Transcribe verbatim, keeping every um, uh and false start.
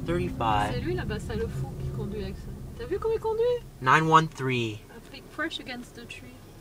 thirty-five. C'est lui là-bas, c'est le fou qui conduit avec ça. T'as vu comment il conduit? nine one three. A flick fresh against the tree.